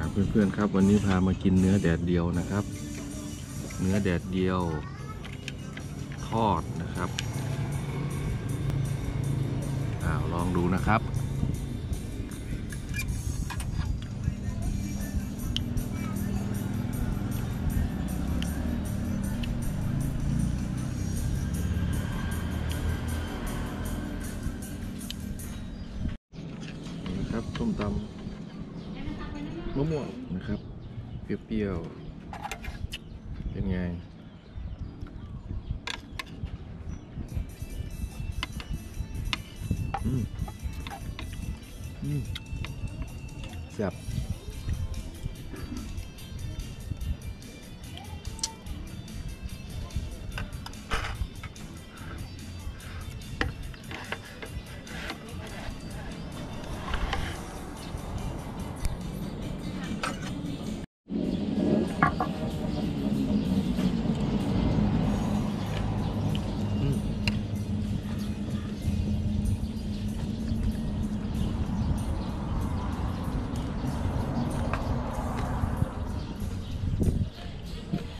เพื่อนๆครับวันนี้พามากินเนื้อแดดเดียวนะครับเนื้อแดดเดียวทอดนะครับลองดูนะครับนะครับส้มตำมะม่วงนะครับเปรี้ยวๆเป็นไงแซ่บ